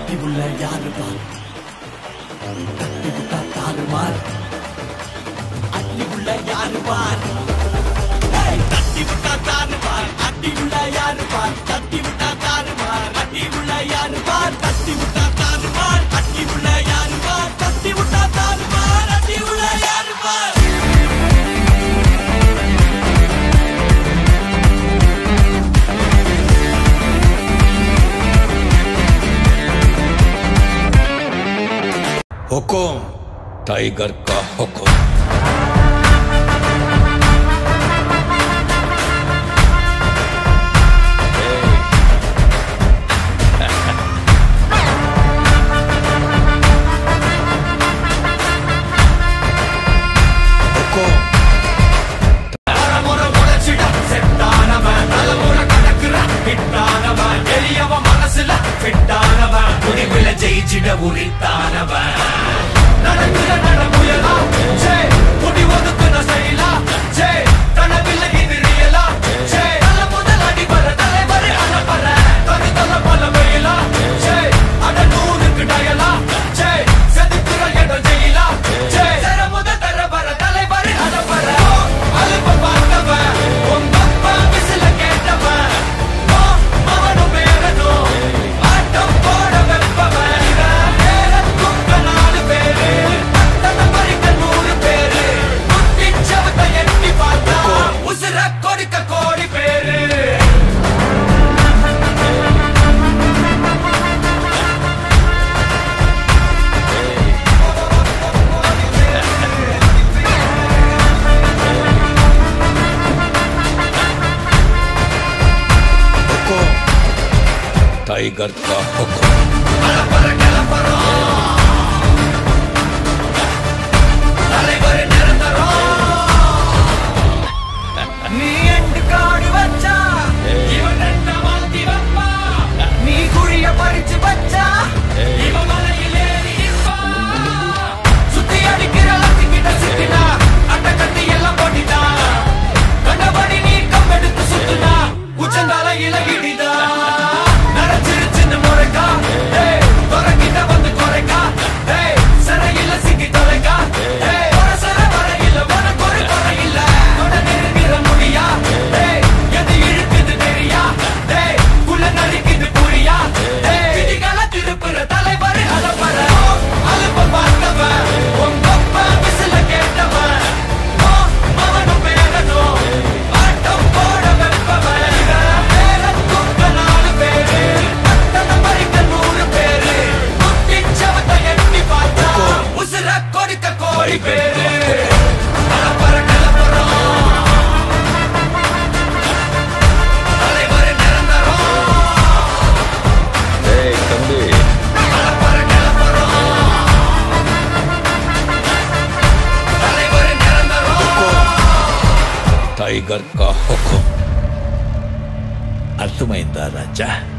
கட்டி உள்ள யாரு பார் கட்டி விட்டா தாறுமார் அட்டி உள்ள யாரு பார் கட்டி விட்டா தாறுமார் அட்டி உள்ள யாரு பார் கட்டி விட்டா தாறுமார் அட்டி உள்ள யாரு பார் கட்டி விட்டா தாறுமார் அட்டி உள்ள யாரு பார் கட்டி விட்டா தாறுமார் அட்டி உள்ள யாரு பார் हुकुम टाइगर का हुकुम। टाइगर का हुकुम। टाइगर का हुकुम। अर्थमैंदा राजा।